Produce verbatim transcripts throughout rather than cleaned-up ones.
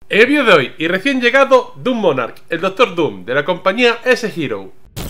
En el vídeo de hoy, y recién llegado, Doom Monarch, el Doctor Doom, de la compañía S-Hero.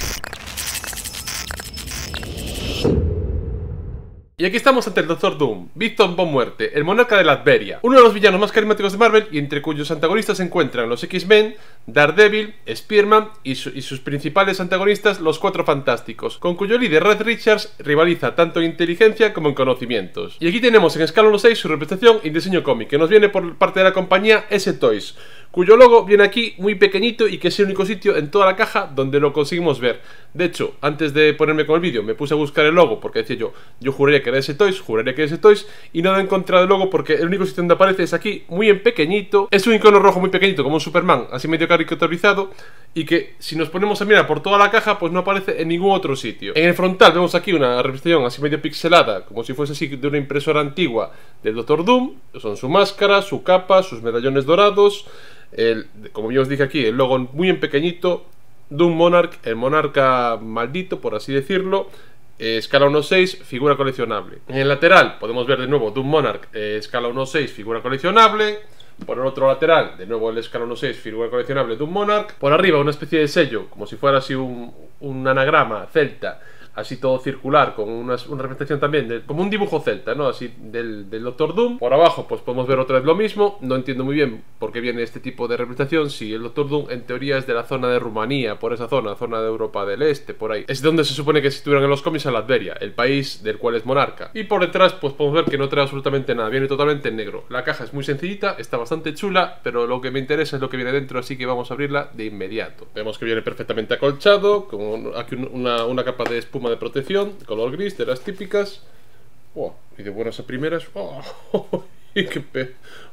Y aquí estamos ante el Doctor Doom, Victor Von Muerte, el monarca de Latveria, uno de los villanos más carismáticos de Marvel y entre cuyos antagonistas se encuentran los X-Men, Daredevil, Spearman y, su y sus principales antagonistas, los Cuatro Fantásticos, con cuyo líder Reed Richards rivaliza tanto en inteligencia como en conocimientos. Y aquí tenemos en escala uno seis su representación y diseño cómic, que nos viene por parte de la compañía S-Toys, cuyo logo viene aquí muy pequeñito y que es el único sitio en toda la caja donde lo conseguimos ver. De hecho, antes de ponerme con el vídeo me puse a buscar el logo porque decía yo, yo juraría que era S-Toys, juraría que era S-Toys y no he encontrado el logo porque el único sitio donde aparece es aquí, muy en pequeñito. Es un icono rojo muy pequeñito como un Superman, así medio caricaturizado, y que si nos ponemos a mirar por toda la caja pues no aparece en ningún otro sitio. En el frontal vemos aquí una representación así medio pixelada, como si fuese así de una impresora antigua del Doctor Doom. Son su máscara, su capa, sus medallones dorados. El, como ya os dije aquí, el logo muy en pequeñito, Doom Monarch, el monarca maldito, por así decirlo. eh, Escala uno seis, figura coleccionable. En el lateral podemos ver de nuevo Doom Monarch, eh, escala uno seis, figura coleccionable. Por el otro lateral, de nuevo el escala uno seis, figura coleccionable Doom Monarch. Por arriba una especie de sello, como si fuera así un, un anagrama celta, así todo circular, con una, una representación también, de, como un dibujo celta, ¿no? Así del, del Doctor Doom. Por abajo pues podemos ver otra vez lo mismo. No entiendo muy bien por qué viene este tipo de representación, si el Doctor Doom en teoría es de la zona de Rumanía, por esa zona, zona de Europa del Este, por ahí. Es donde se supone que se estuvieran en los cómics a Latveria, el país del cual es monarca. Y por detrás pues podemos ver que no trae absolutamente nada, viene totalmente en negro. La caja es muy sencillita, está bastante chula, pero lo que me interesa es lo que viene dentro, así que vamos a abrirla de inmediato. Vemos que viene perfectamente acolchado, con aquí una, una capa de espuma de protección, color gris, de las típicas. Oh, y de buenas a primeras. Oh, y qué pe...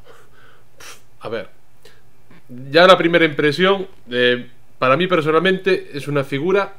A ver, ya la primera impresión, eh, para mí personalmente es una figura...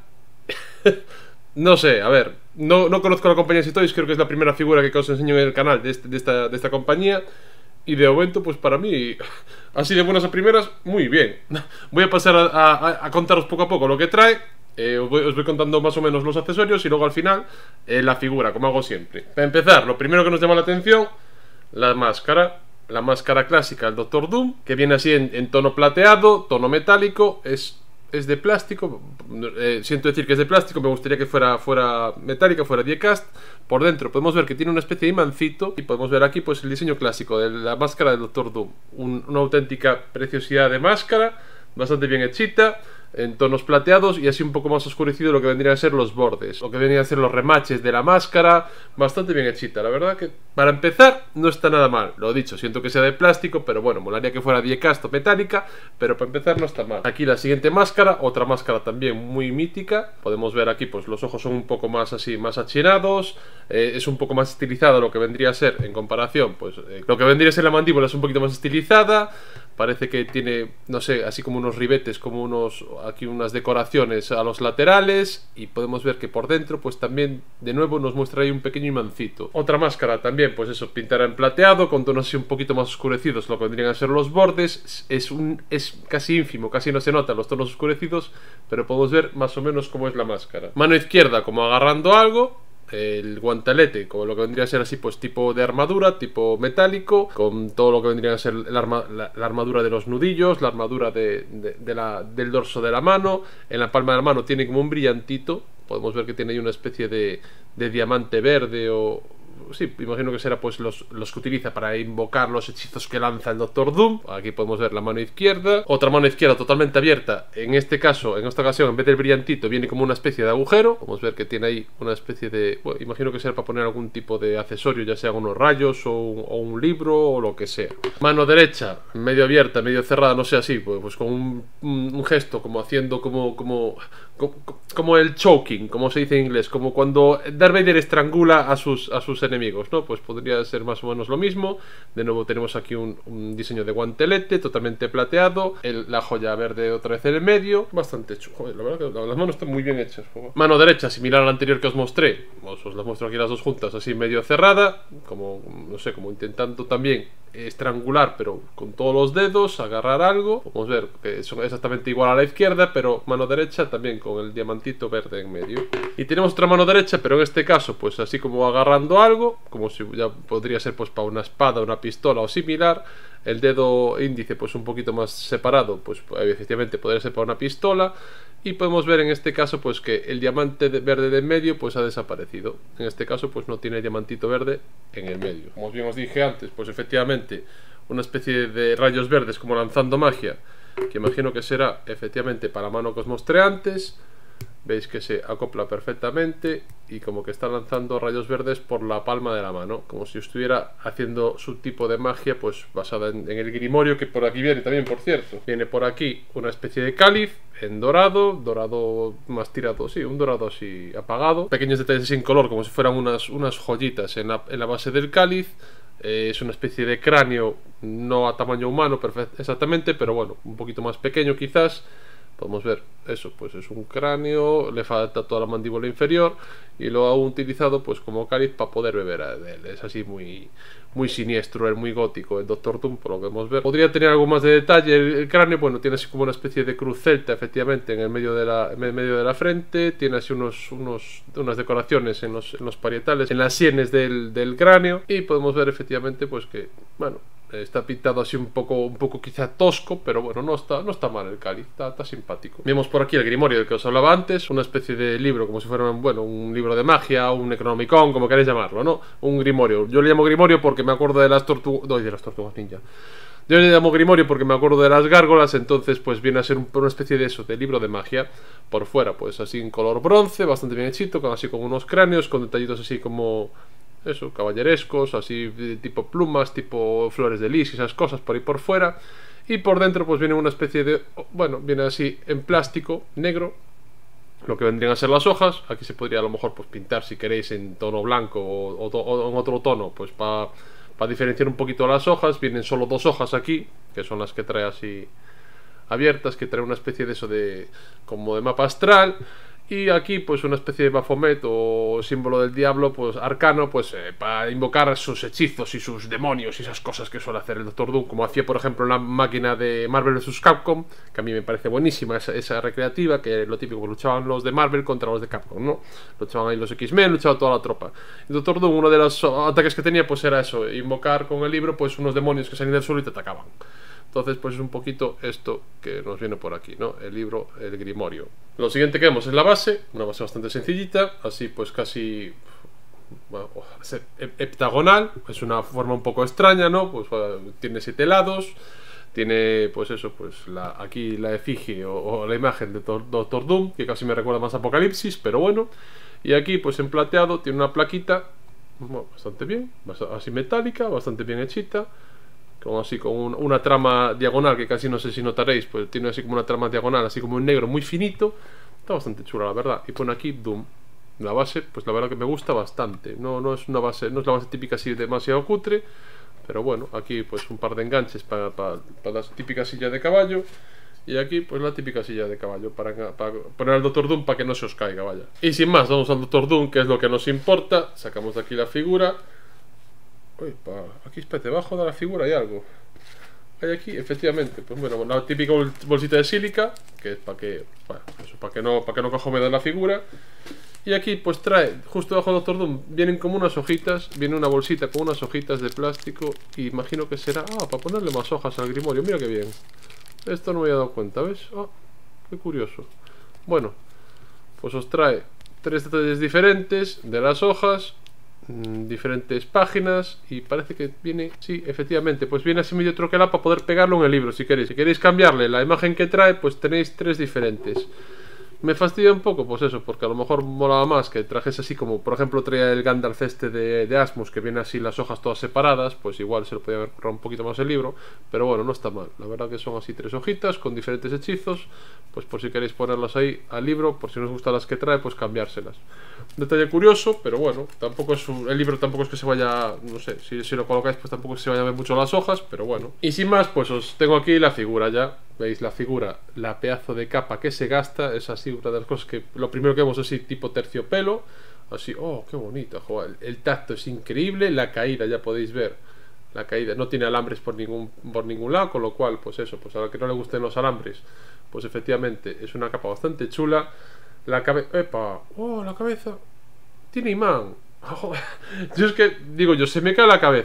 No sé, a ver, no, no conozco la compañía S-Toys, creo que es la primera figura que os enseño en el canal de, este, de, esta, de esta compañía. Y de momento, pues para mí, así de buenas a primeras, muy bien. Voy a pasar a, a, a contaros poco a poco lo que trae. Eh, os, voy, os voy contando más o menos los accesorios y luego al final eh, la figura, como hago siempre. Para empezar, lo primero que nos llama la atención, la máscara. La máscara clásica del Doctor Doom, que viene así en, en tono plateado, tono metálico. Es, es de plástico, eh, siento decir que es de plástico, me gustaría que fuera, fuera metálica, fuera die-cast. Por dentro podemos ver que tiene una especie de imancito y podemos ver aquí pues el diseño clásico de la máscara del Doctor Doom. Un, una auténtica preciosidad de máscara, bastante bien hechita, en tonos plateados y así un poco más oscurecido lo que vendrían a ser los bordes, lo que vendrían a ser los remaches de la máscara, bastante bien hechita. La verdad que para empezar no está nada mal. Lo dicho, siento que sea de plástico, pero bueno, molaría que fuera die-cast o metálica, pero para empezar no está mal. Aquí la siguiente máscara, otra máscara también muy mítica. Podemos ver aquí pues los ojos son un poco más así, más achinados, eh, es un poco más estilizado lo que vendría a ser en comparación, pues eh, lo que vendría a ser la mandíbula es un poquito más estilizada. Parece que tiene, no sé, así como unos ribetes, como unos, aquí unas decoraciones a los laterales. Y podemos ver que por dentro, pues también, de nuevo, nos muestra ahí un pequeño imancito. Otra máscara también, pues eso, pintada en plateado, con tonos así un poquito más oscurecidos, lo que vendrían a ser los bordes. Es, un, es casi ínfimo, casi no se notan los tonos oscurecidos, pero podemos ver más o menos cómo es la máscara. Mano izquierda como agarrando algo. El guantelete, como lo que vendría a ser así, pues tipo de armadura, tipo metálico, con todo lo que vendría a ser la, arma, la, la armadura de los nudillos, la armadura de, de, de la, del dorso de la mano. En la palma de la mano tiene como un brillantito, podemos ver que tiene ahí una especie de, de diamante verde o... Sí, imagino que será pues los, los que utiliza para invocar los hechizos que lanza el Doctor Doom. Aquí podemos ver la mano izquierda. Otra mano izquierda totalmente abierta. En este caso, en esta ocasión, en vez del brillantito, viene como una especie de agujero. Podemos ver que tiene ahí una especie de... Bueno, imagino que será para poner algún tipo de accesorio, ya sea unos rayos o un, o un libro o lo que sea. Mano derecha, medio abierta, medio cerrada, no sé, así, pues, pues con un, un, un gesto como haciendo como... como Como, como el choking, como se dice en inglés, como cuando Darth Vader estrangula a sus, a sus enemigos, ¿no? Pues podría ser más o menos lo mismo. De nuevo tenemos aquí un, un diseño de guantelete totalmente plateado, el, la joya verde otra vez en el medio, bastante chulo. Joder, la verdad que las manos están muy bien hechas. Joder. Mano derecha, similar a la anterior que os mostré, os, os las muestro aquí las dos juntas, así medio cerrada, como, no sé, como intentando también estrangular, pero con todos los dedos, agarrar algo. Podemos ver que son exactamente igual a la izquierda, pero mano derecha también con el diamantito verde en medio. Y tenemos otra mano derecha, pero en este caso, pues así como agarrando algo, como si ya podría ser pues para una espada, una pistola o similar. el dedo índice pues un poquito más separado, pues efectivamente podría ser para una pistola. Y podemos ver en este caso pues que el diamante de verde de en medio pues ha desaparecido. En este caso pues no tiene diamantito verde en el medio. Como bien os dije antes, pues efectivamente una especie de rayos verdes como lanzando magia, que imagino que será efectivamente para mano cosmostreantes. Veis que se acopla perfectamente y como que está lanzando rayos verdes por la palma de la mano, como si estuviera haciendo su tipo de magia pues basada en, en el grimorio, que por aquí viene también, por cierto. Viene por aquí una especie de cáliz en dorado, dorado más tirado, sí, un dorado así apagado. Pequeños detalles sin color, como si fueran unas, unas joyitas en la, en la base del cáliz. Eh, es una especie de cráneo, no a tamaño humano exactamente, pero bueno, un poquito más pequeño quizás. Podemos ver eso, pues es un cráneo, le falta toda la mandíbula inferior y lo ha utilizado pues como cáliz para poder beber de él. Es así muy, muy siniestro, es muy gótico el doctor Doom, por lo que podemos ver. Podría tener algo más de detalle el, el cráneo, bueno, tiene así como una especie de cruz celta efectivamente en el medio de la, en el medio de la frente, tiene así unos, unos, unas decoraciones en los, en los parietales, en las sienes del, del cráneo, y podemos ver efectivamente pues que, bueno, está pintado así un poco, un poco quizá tosco, pero bueno, no está, no está mal el cáliz, está, está simpático. Vemos por aquí el grimorio del que os hablaba antes, una especie de libro, como si fuera, bueno, un libro de magia, un Necronomicon, como queréis llamarlo, ¿no? Un grimorio. Yo le llamo grimorio porque me acuerdo de las tortugas, no, de las tortugas ninja. Yo le llamo grimorio porque me acuerdo de las gárgolas, entonces pues viene a ser un, una especie de eso, de libro de magia. Por fuera, pues así en color bronce, bastante bien hechito, con, así con unos cráneos, con detallitos así como eso, caballerescos, así tipo plumas, tipo flores de lis y esas cosas por ahí por fuera. Y por dentro pues viene una especie de, bueno, viene así en plástico negro, lo que vendrían a ser las hojas. Aquí se podría a lo mejor pues pintar si queréis en tono blanco o, o, o en otro tono, pues para pa diferenciar un poquito las hojas. Vienen solo dos hojas aquí, que son las que trae así abiertas, que trae una especie de eso de como de mapa astral. Y aquí pues una especie de Baphomet o símbolo del diablo, pues arcano, pues eh, para invocar sus hechizos y sus demonios y esas cosas que suele hacer el doctor Doom, como hacía por ejemplo en la máquina de Marvel versus. Capcom, que a mí me parece buenísima esa, esa recreativa, que lo típico, luchaban los de Marvel contra los de Capcom, ¿no? Luchaban ahí los X-Men, luchaba toda la tropa. El doctor Doom, uno de los ataques que tenía pues era eso, invocar con el libro pues unos demonios que salían del suelo y te atacaban. Entonces pues es un poquito esto que nos viene por aquí, ¿no? El libro, el grimorio. Lo siguiente que vemos es la base, una base bastante sencillita, así pues casi, bueno, heptagonal, es una forma un poco extraña, ¿no? Pues bueno, tiene siete lados, tiene pues eso, pues la, aquí la efigie o, o la imagen de doctor Doom, que casi me recuerda más a Apocalipsis, pero bueno. Y aquí pues en plateado tiene una plaquita, bueno, bastante bien, así metálica, bastante bien hechita, como así con un, una trama diagonal, que casi no sé si notaréis, pues tiene así como una trama diagonal, así como un negro muy finito. Está bastante chula, la verdad. Y pone aquí Doom. La base, pues la verdad que me gusta bastante. No, no es una base, no es la base típica así demasiado cutre, pero bueno, aquí pues un par de enganches para, para, para la típica silla de caballo. Y aquí pues la típica silla de caballo para, para poner al doctor Doom para que no se os caiga, vaya. Y sin más, vamos al doctor Doom, que es lo que nos importa. Sacamos de aquí la figura. Uy, pa, aquí espérate, debajo de la figura hay algo. Hay aquí, efectivamente, pues bueno, la típica bolsita de sílica, que es para que, bueno, eso, para que no, para que no coja humedad la figura. Y aquí pues trae, justo debajo del doctor Doom, vienen como unas hojitas, viene una bolsita con unas hojitas de plástico. Y imagino que será, ah, para ponerle más hojas al grimorio, mira qué bien. Esto no me había dado cuenta, ¿ves? Ah, qué curioso. Bueno, pues os trae tres detalles diferentes de las hojas, diferentes páginas, y parece que viene, sí, efectivamente, pues viene así medio troquelado para poder pegarlo en el libro si queréis. Si queréis cambiarle la imagen que trae, pues tenéis tres diferentes. Me fastidia un poco, pues eso, porque a lo mejor molaba más que trajes así como, por ejemplo, traía el Gandalf este de, de Asmus, que viene así las hojas todas separadas, pues igual se lo podía haber currado un poquito más el libro, pero bueno, no está mal. La verdad que son así tres hojitas con diferentes hechizos, pues por si queréis ponerlas ahí al libro, por si no os gustan las que trae, pues cambiárselas. Un detalle curioso, pero bueno, tampoco es un, el libro tampoco es que se vaya, no sé, si, si lo colocáis pues tampoco se vaya a ver mucho las hojas, pero bueno. Y sin más, pues os tengo aquí la figura ya. Veis la figura, la pedazo de capa que se gasta, es así una de las cosas que lo primero que vemos es así tipo terciopelo, así, oh, qué bonita, joder, el tacto es increíble, la caída ya podéis ver, la caída no tiene alambres por ningún, por ningún lado, con lo cual, pues eso, pues a la que no le gusten los alambres, pues efectivamente es una capa bastante chula. La cabeza, epa, oh, la cabeza tiene imán. Yo es que, digo yo, se me cae la cabeza.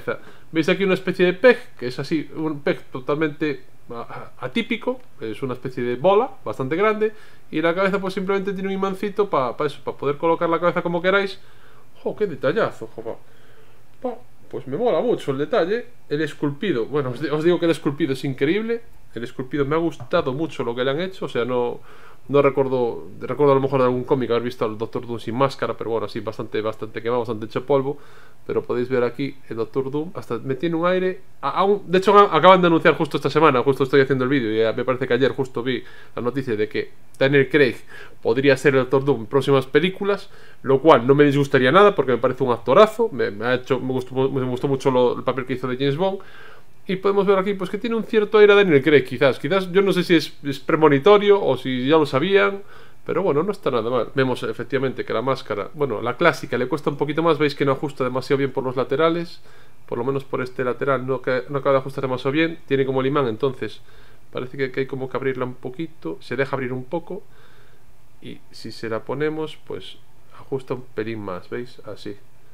Veis aquí una especie de peg, que es así, un peg totalmente atípico, es una especie de bola bastante grande, y la cabeza pues simplemente tiene un imancito para pa eso, para poder colocar la cabeza como queráis. ¡Oh, qué detallazo! Jo, pa, pues me mola mucho el detalle. El esculpido, bueno, os, os digo que el esculpido es increíble. El esculpido me ha gustado mucho lo que le han hecho, o sea, no... No recuerdo, recuerdo a lo mejor de algún cómic haber visto al Doctor Doom sin máscara, pero bueno, así bastante, bastante quemado, bastante hecho polvo. Pero podéis ver aquí el Doctor Doom, hasta me tiene un aire... Aún, de hecho, acaban de anunciar justo esta semana, justo estoy haciendo el vídeo, y me parece que ayer justo vi la noticia de que Daniel Craig podría ser el Doctor Doom en próximas películas, lo cual no me disgustaría nada, porque me parece un actorazo, me, me, ha hecho, me, gustó, me gustó mucho lo, el papel que hizo de James Bond. Y podemos ver aquí pues que tiene un cierto aire a Daniel Craig, quizás. Quizás, yo no sé si es, es premonitorio o si ya lo sabían, pero bueno, no está nada mal. Vemos efectivamente que la máscara, bueno, la clásica le cuesta un poquito más. Veis que no ajusta demasiado bien por los laterales. Por lo menos por este lateral no, no acaba de ajustar demasiado bien. Tiene como el imán, entonces parece que, que hay como que abrirla un poquito. Se deja abrir un poco. Y si se la ponemos, pues ajusta un pelín más, ¿veis? Así.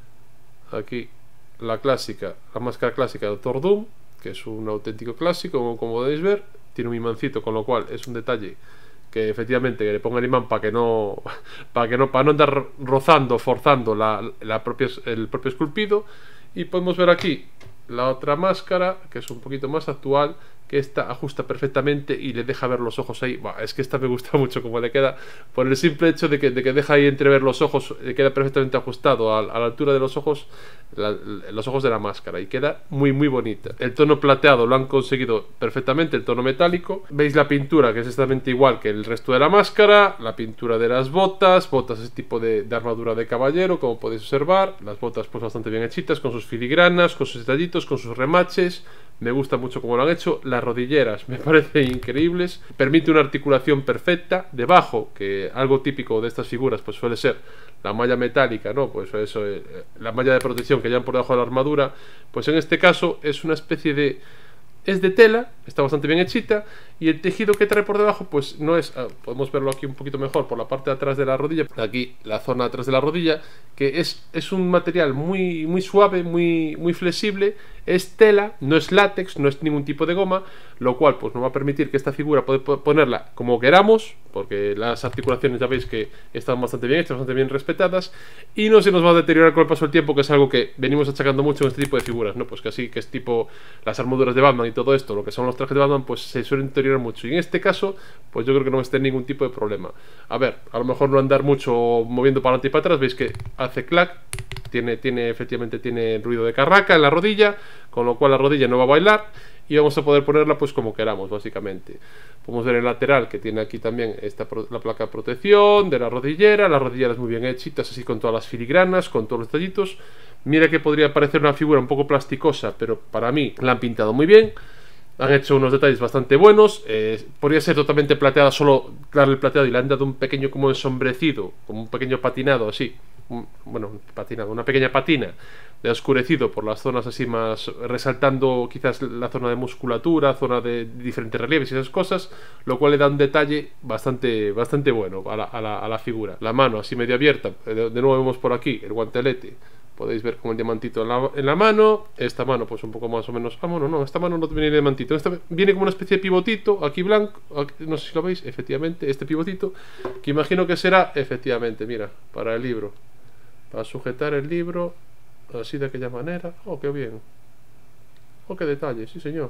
Aquí la clásica, la máscara clásica de Doctor Doom, que es un auténtico clásico, como, como podéis ver. Tiene un imancito, con lo cual es un detalle que efectivamente que le ponga el imán para que no para que no para no andar rozando, forzando la, la propia, el propio esculpido. Y podemos ver aquí la otra máscara, que es un poquito más actual, que esta ajusta perfectamente y le deja ver los ojos ahí. Bah, es que esta me gusta mucho como le queda, por el simple hecho de que, de que deja ahí entrever los ojos, le queda perfectamente ajustado a, a la altura de los ojos, la, los ojos de la máscara, y queda muy muy bonita. El tono plateado lo han conseguido perfectamente, el tono metálico. Veis la pintura, que es exactamente igual que el resto de la máscara, la pintura de las botas, botas ese tipo de, de armadura de caballero, como podéis observar, las botas pues bastante bien hechitas, con sus filigranas, con sus detallitos, con sus remaches. Me gusta mucho cómo lo han hecho. Las rodilleras me parecen increíbles. Permite una articulación perfecta. Debajo, que algo típico de estas figuras pues suele ser la malla metálica, ¿no? Pues eso, eh, la malla de protección que llevan por debajo de la armadura. Pues en este caso es una especie de... Es de tela, está bastante bien hechita, y el tejido que trae por debajo pues no es... Ah, podemos verlo aquí un poquito mejor por la parte de atrás de la rodilla. Aquí la zona de atrás de la rodilla, que es, es un material muy, muy suave, muy, muy flexible. Es tela, no es látex, no es ningún tipo de goma, lo cual pues nos va a permitir que esta figura puede ponerla como queramos, porque las articulaciones ya veis que están bastante bien hechas, bastante bien respetadas, y no se nos va a deteriorar con el paso del tiempo, que es algo que venimos achacando mucho en este tipo de figuras, ¿no? Pues que así, que es tipo las armaduras de Batman y todo esto, lo que son los trajes de Batman, pues se suelen deteriorar mucho, y en este caso pues yo creo que no va a tener ningún tipo de problema. A ver, a lo mejor no andar mucho moviendo para adelante y para atrás, veis que hace clac. Tiene, tiene, efectivamente tiene ruido de carraca en la rodilla, con lo cual la rodilla no va a bailar, y vamos a poder ponerla pues como queramos, básicamente. Podemos ver el lateral, que tiene aquí también esta, la placa de protección de la rodillera, las rodilleras muy bien hechitas, así con todas las filigranas, con todos los detallitos. Mira que podría parecer una figura un poco plasticosa, pero para mí la han pintado muy bien. Han hecho unos detalles bastante buenos. eh, Podría ser totalmente plateada, solo darle el plateado, y le han dado un pequeño como ensombrecido, como un pequeño patinado así, un, bueno, patinado, una pequeña patina de oscurecido por las zonas así más, resaltando quizás la zona de musculatura, zona de diferentes relieves y esas cosas, lo cual le da un detalle bastante, bastante bueno a la, a la, a la figura. La mano así medio abierta, de, de nuevo vemos por aquí el guantelete. Podéis ver con el diamantito en la, en la mano. Esta mano pues un poco más o menos... Ah, bueno, no, esta mano no viene diamantito. Esta viene como una especie de pivotito, aquí blanco, aquí, no sé si lo veis, efectivamente, este pivotito, que imagino que será, efectivamente, mira, para el libro, para sujetar el libro, así de aquella manera. Oh, qué bien. Oh, qué detalle, sí señor.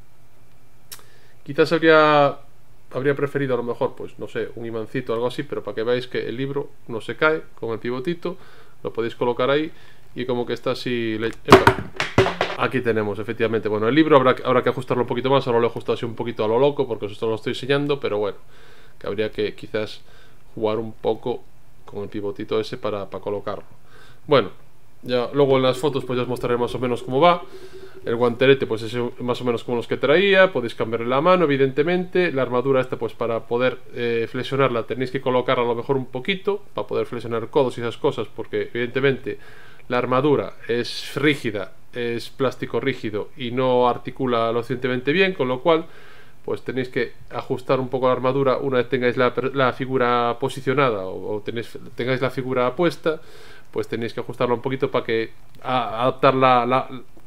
Quizás habría... Habría preferido a lo mejor, pues, no sé, un imancito o algo así, pero para que veáis que el libro no se cae con el pivotito, lo podéis colocar ahí y como que está así... Le... Aquí tenemos, efectivamente, bueno, el libro habrá, habrá que ajustarlo un poquito más, ahora lo he ajustado así un poquito a lo loco porque esto lo estoy enseñando, pero bueno, que habría que quizás jugar un poco con el pivotito ese para, para colocarlo. Bueno, ya luego en las fotos pues ya os mostraré más o menos cómo va. El guantelete pues es más o menos como los que traía. Podéis cambiarle la mano, evidentemente. La armadura esta pues para poder eh, flexionarla tenéis que colocarla a lo mejor un poquito, para poder flexionar codos y esas cosas, porque evidentemente la armadura es rígida, es plástico rígido y no articula lo suficientemente bien, con lo cual pues tenéis que ajustar un poco la armadura una vez tengáis la, la figura posicionada o, o tenéis, tengáis la figura puesta, pues tenéis que ajustarla un poquito para que a, adaptar la, la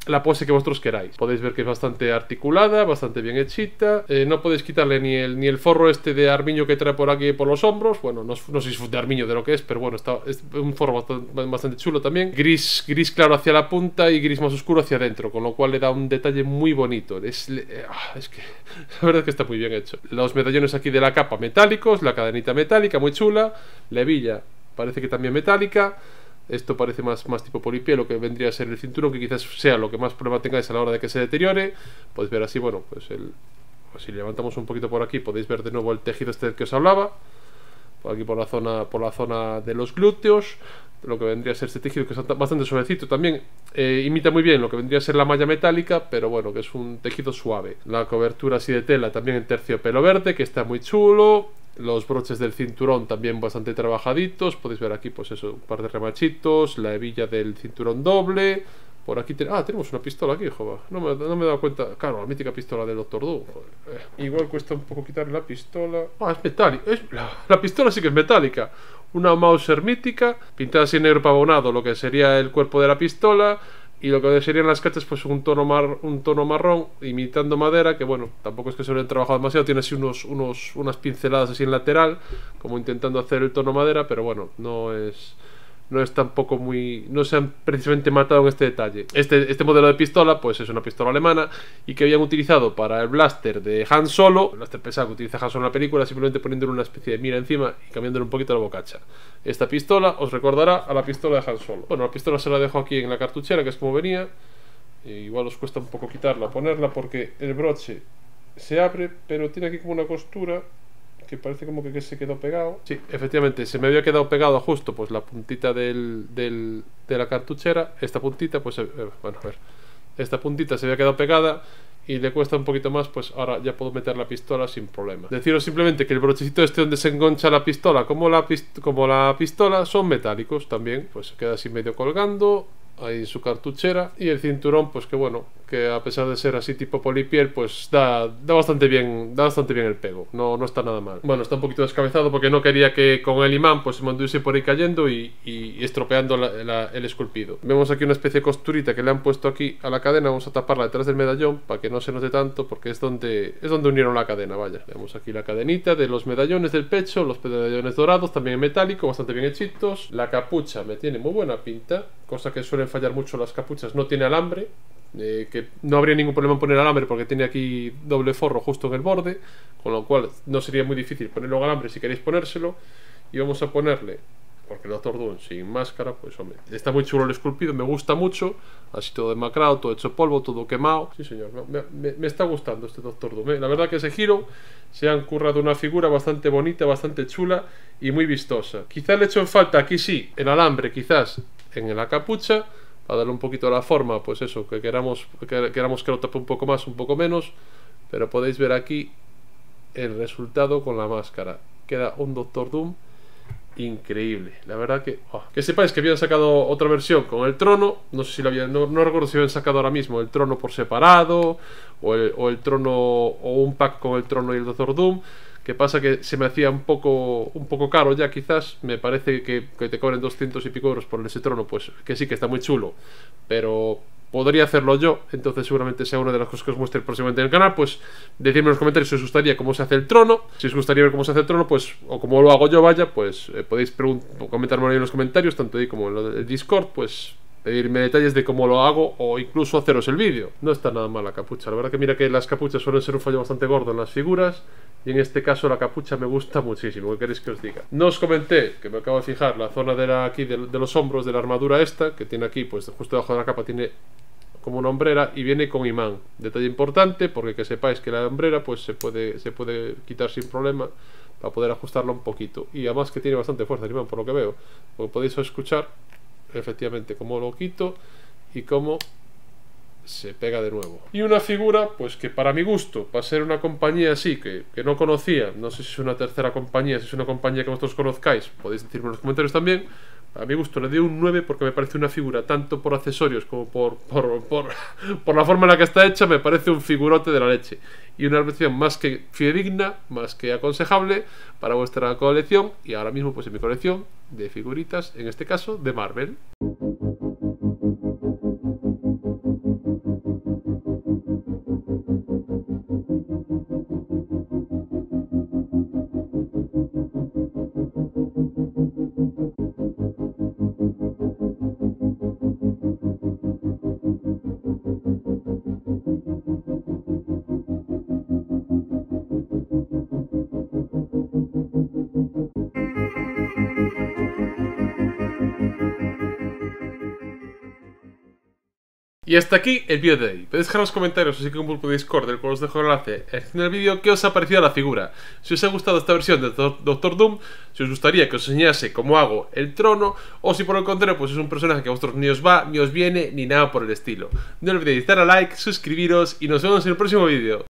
la pose que vosotros queráis. Podéis ver que es bastante articulada, bastante bien hechita. Eh, no podéis quitarle ni el, ni el forro este de armiño que trae por aquí por los hombros. Bueno, no, no sé si es de armiño de lo que es, pero bueno, está, es un forro bastante, bastante chulo también. Gris, gris claro hacia la punta y gris más oscuro hacia adentro, con lo cual le da un detalle muy bonito. Es, es que la verdad es que está muy bien hecho. Los medallones aquí de la capa metálicos, la cadenita metálica muy chula, la hebilla parece que también metálica. Esto parece más, más tipo polipiel, lo que vendría a ser el cinturón, que quizás sea lo que más problema tengáis a la hora de que se deteriore. Podéis ver así, bueno, pues el, pues si levantamos un poquito por aquí, podéis ver de nuevo el tejido este del que os hablaba. Por aquí por la zona, por la zona de los glúteos, lo que vendría a ser este tejido, que es bastante suavecito también. Eh, imita muy bien lo que vendría a ser la malla metálica, pero bueno, que es un tejido suave. La cobertura así de tela también en terciopelo verde, que está muy chulo. Los broches del cinturón también bastante trabajaditos. Podéis ver aquí, pues eso, un par de remachitos. La hebilla del cinturón doble. Por aquí te... Ah, tenemos una pistola aquí, joder. No me, no me he dado cuenta. Claro, la mítica pistola del Doctor Doom. Eh, igual cuesta un poco quitarle la pistola. Ah, es metálica. Es... La, la pistola sí que es metálica. Una Mauser mítica, pintada así en negro pavonado, lo que sería el cuerpo de la pistola. Y lo que serían las cachas, pues un tono, mar, un tono marrón, imitando madera, que bueno, tampoco es que se lo hayan trabajado demasiado, tiene así unos, unos, unas pinceladas así en lateral, como intentando hacer el tono madera, pero bueno, no es... No es tampoco muy... No se han precisamente matado en este detalle. Este, este modelo de pistola, pues es una pistola alemana y que habían utilizado para el blaster de Han Solo, el blaster pesado que utiliza Han Solo en la película, simplemente poniéndole una especie de mira encima y cambiándole un poquito la bocacha. Esta pistola os recordará a la pistola de Han Solo. Bueno, la pistola se la dejo aquí en la cartuchera, que es como venía. E igual os cuesta un poco quitarla, ponerla, porque el broche se abre, pero tiene aquí como una costura que parece como que se quedó pegado. Sí, efectivamente, se me había quedado pegado justo pues la puntita del, del, de la cartuchera. Esta puntita, pues, eh, bueno, a ver, esta puntita se había quedado pegada y le cuesta un poquito más, pues ahora ya puedo meter la pistola sin problema. Deciros simplemente que el brochecito este donde se engancha la pistola como la, pist como la pistola son metálicos también, pues se queda así medio colgando ahí su cartuchera. Y el cinturón, pues que bueno, que a pesar de ser así tipo polipiel, pues da, da bastante bien, da bastante bien el pego, no, no está nada mal. Bueno, está un poquito descabezado porque no quería que con el imán pues se me anduviese por ahí cayendo y, y, y estropeando la, la, el esculpido. Vemos aquí una especie de costurita que le han puesto aquí a la cadena. Vamos a taparla detrás del medallón para que no se note tanto, porque es donde, es donde unieron la cadena, vaya. Vemos aquí la cadenita de los medallones del pecho, los medallones dorados, también en metálico, bastante bien hechitos. La capucha me tiene muy buena pinta, cosa que suelen fallar mucho las capuchas. No tiene alambre, eh, que no habría ningún problema en poner alambre porque tiene aquí doble forro justo en el borde, con lo cual no sería muy difícil ponerlo en alambre si queréis ponérselo. Y vamos a ponerle, porque el Doctor Doom sin máscara, pues hombre, está muy chulo el esculpido, me gusta mucho, así todo demacrado, todo hecho polvo, todo quemado. Sí señor, me, me, me está gustando este Doctor Doom, ¿eh? La verdad que ese giro se han currado una figura bastante bonita, bastante chula y muy vistosa. Quizás le echo en falta, aquí sí, el alambre quizás en la capucha, para darle un poquito la forma, pues eso, que queramos que, queramos que lo tape un poco más, un poco menos, pero podéis ver aquí el resultado con la máscara. Queda un Doctor Doom increíble, la verdad que... Oh. Que sepáis que habían sacado otra versión con el trono, no sé si lo habían, no, no recuerdo si habían sacado ahora mismo el trono por separado, o el, o el trono, o un pack con el trono y el Doctor Doom. Que pasa que se me hacía un poco un poco caro ya, quizás. Me parece que, que te cobren doscientos y pico euros por ese trono, pues que sí, que está muy chulo, pero podría hacerlo yo, entonces seguramente sea una de las cosas que os muestre próximamente en el canal. Pues decidme en los comentarios si os gustaría cómo se hace el trono, si os gustaría ver cómo se hace el trono, pues, o cómo lo hago yo, vaya, pues eh, podéis comentarme ahí en los comentarios, tanto ahí como en el Discord, pues pedirme detalles de cómo lo hago o incluso haceros el vídeo. No está nada mal la capucha, la verdad que mira que las capuchas suelen ser un fallo bastante gordo en las figuras, y en este caso la capucha me gusta muchísimo. ¿Qué queréis que os diga? No os comenté, que me acabo de fijar, la zona de la, aquí de, de los hombros de la armadura esta, que tiene aquí, pues justo debajo de la capa tiene como una hombrera y viene con imán. Detalle importante, porque que sepáis que la hombrera pues se puede, se puede quitar sin problema para poder ajustarla un poquito. Y además que tiene bastante fuerza el imán, por lo que veo. Como podéis escuchar, efectivamente, cómo lo quito y cómo se pega de nuevo. Y una figura, pues que para mi gusto, para ser una compañía así, que, que no conocía, no sé si es una tercera compañía, si es una compañía que vosotros conozcáis, podéis decirme en los comentarios también. A mi gusto le doy un nueve porque me parece una figura, tanto por accesorios como por, por, por, por la forma en la que está hecha, me parece un figurote de la leche. Y una versión más que fidedigna, más que aconsejable para vuestra colección. Y ahora mismo pues en mi colección de figuritas, en este caso de Marvel. Y hasta aquí el vídeo de hoy. Podéis dejar en los comentarios, así que un grupo de Discord del cual os dejo el enlace en el vídeo, qué os ha parecido la figura. Si os ha gustado esta versión de Doctor Doom, si os gustaría que os enseñase cómo hago el trono, o si por el contrario pues es un personaje que a vosotros ni os va, ni os viene, ni nada por el estilo. No olvidéis dar a like, suscribiros y nos vemos en el próximo vídeo.